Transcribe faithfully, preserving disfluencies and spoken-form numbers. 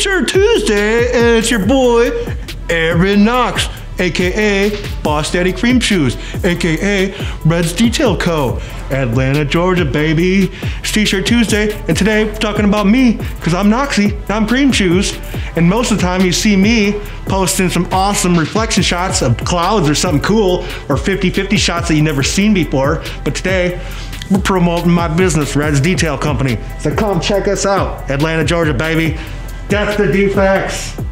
T-shirt Tuesday, and it's your boy, Eron Knox, aka Boss Daddy Cream Shoes, aka Red's Detail Co. Atlanta, Georgia, baby. It's T-shirt Tuesday, and today we're talking about me, because I'm Knoxy, I'm Cream Shoes, and most of the time you see me posting some awesome reflection shots of clouds or something cool, or fifty fifty shots that you've never seen before, but today, we're promoting my business, Red's Detail Company. So come check us out, Atlanta, Georgia, baby. That's the defects.